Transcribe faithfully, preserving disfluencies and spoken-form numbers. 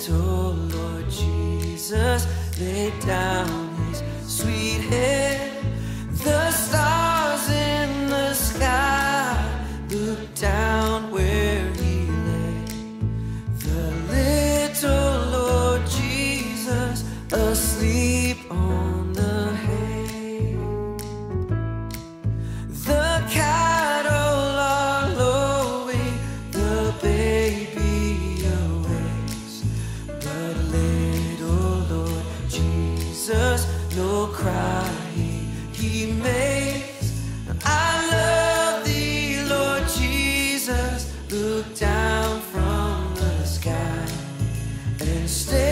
little Lord Jesus laid down his sweet head. The stars in the sky looked down where he lay. The little Lord Jesus asleep on the hay. The cattle are lowing, the baby awakes, but little Lord Jesus no cry he makes. I love thee, Lord Jesus, look down from the sky and stay